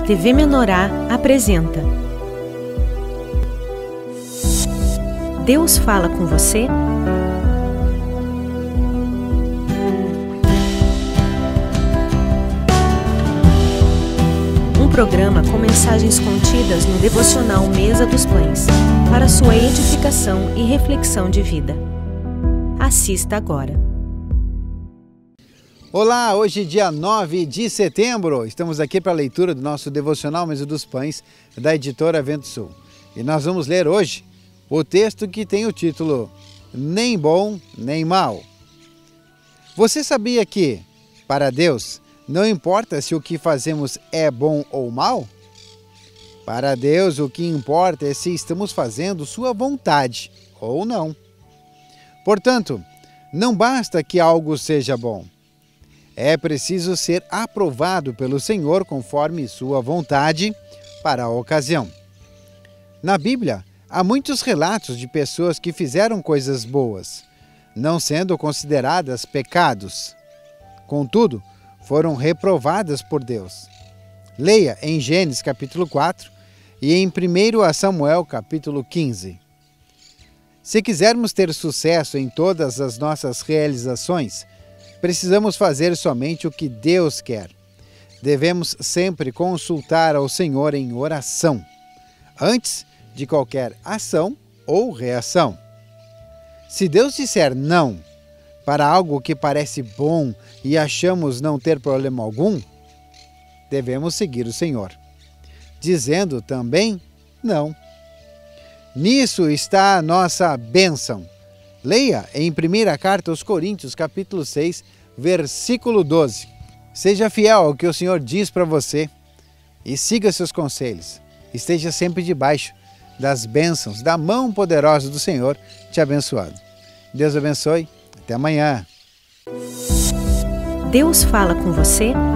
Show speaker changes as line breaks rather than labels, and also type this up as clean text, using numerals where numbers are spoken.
TV Menorá apresenta Deus fala com você? Um programa com mensagens contidas no devocional Mesa dos Pães, para sua edificação e reflexão de vida. Assista agora.
Olá, hoje dia 9 de setembro, estamos aqui para a leitura do nosso devocional Mesa dos Pães, da editora Vento Sul. E nós vamos ler hoje o texto que tem o título Nem Bom Nem Mal. Você sabia que, para Deus, não importa se o que fazemos é bom ou mal? Para Deus, o que importa é se estamos fazendo sua vontade ou não. Portanto, não basta que algo seja bom. É preciso ser aprovado pelo Senhor conforme sua vontade para a ocasião. Na Bíblia, há muitos relatos de pessoas que fizeram coisas boas, não sendo consideradas pecados. Contudo, foram reprovadas por Deus. Leia em Gênesis capítulo 4 e em 1 Samuel capítulo 15. Se quisermos ter sucesso em todas as nossas realizações, precisamos fazer somente o que Deus quer. Devemos sempre consultar ao Senhor em oração, antes de qualquer ação ou reação. Se Deus disser não para algo que parece bom e achamos não ter problema algum, devemos seguir o Senhor, dizendo também não. Nisso está a nossa bênção. Leia em 1ª Carta aos Coríntios, capítulo 6, versículo 12. Seja fiel ao que o Senhor diz para você e siga seus conselhos. Esteja sempre debaixo das bênçãos da mão poderosa do Senhor te abençoando. Deus abençoe. Até amanhã.
Deus fala com você?